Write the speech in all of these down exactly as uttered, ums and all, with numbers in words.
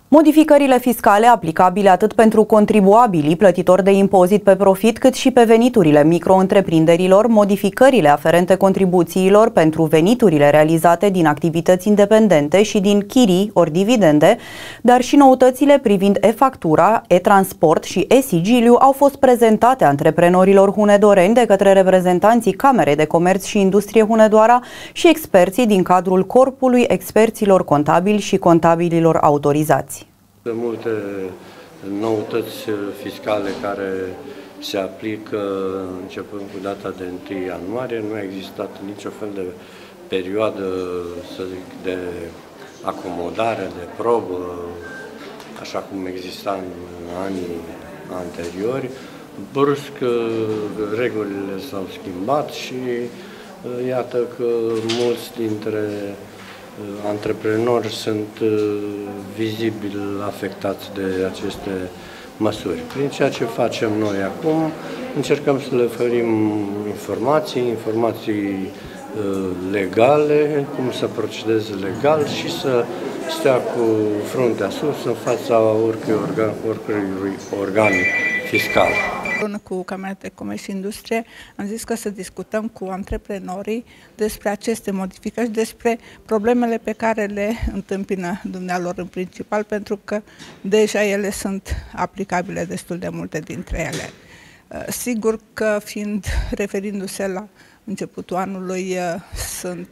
Modificările fiscale aplicabile atât pentru contribuabilii plătitori de impozit pe profit, cât și pe veniturile micro-întreprinderilor, modificările aferente contribuțiilor pentru veniturile realizate din activități independente și din chirii ori dividende, dar și noutățile privind e-factura, e-transport și e-sigiliu au fost prezentate antreprenorilor hunedoreni de către reprezentanții Camerei de Comerț și Industrie Hunedoara și experții din cadrul Corpului Experților Contabili și Contabililor Autorizați. Multe noutăți fiscale care se aplică începând cu data de întâi ianuarie. Nu a existat niciun fel de perioadă, să zic, de acomodare, de probă, așa cum exista în anii anteriori. Brusc, regulile s-au schimbat și iată că mulți dintre antreprenori sunt vizibil afectați de aceste măsuri. Prin ceea ce facem noi acum, încercăm să le oferim informații, informații legale, cum să procedeze legal și să stea cu fruntea sus în fața oricui organ, oricui organ fiscal. Cu Camera de Comerț și Industrie am zis că să discutăm cu antreprenorii despre aceste modificări și despre problemele pe care le întâmpină dumnealor în principal, pentru că deja ele sunt aplicabile destul de multe dintre ele. Sigur că, fiind referindu-se la începutul anului, sunt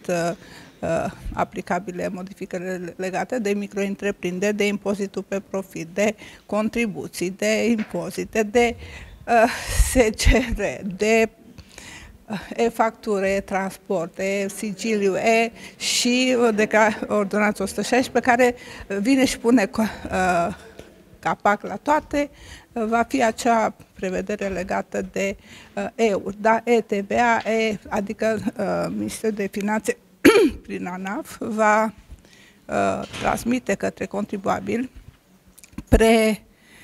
aplicabile modificările legate de micro-întreprinderi, de impozitul pe profit, de contribuții, de impozite, de S C R, de e-factură, e-transport, e-sigiliu, e și de ordonanța o sută șaisprezece, care vine și pune capac la toate, va fi acea prevedere legată de E U R, da, E T B A, e, adică Ministerul de Finanțe prin ANAF va transmite către contribuabil pre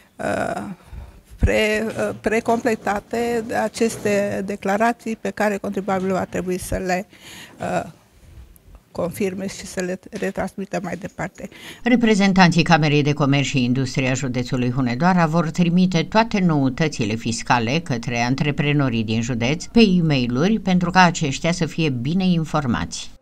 Pre, precompletate aceste declarații pe care contribuabilul va trebui să le uh, confirme și să le retransmită mai departe. Reprezentanții Camerei de Comerț și Industrie a județului Hunedoara vor trimite toate noutățile fiscale către antreprenorii din județ pe e-mail-uri pentru ca aceștia să fie bine informați.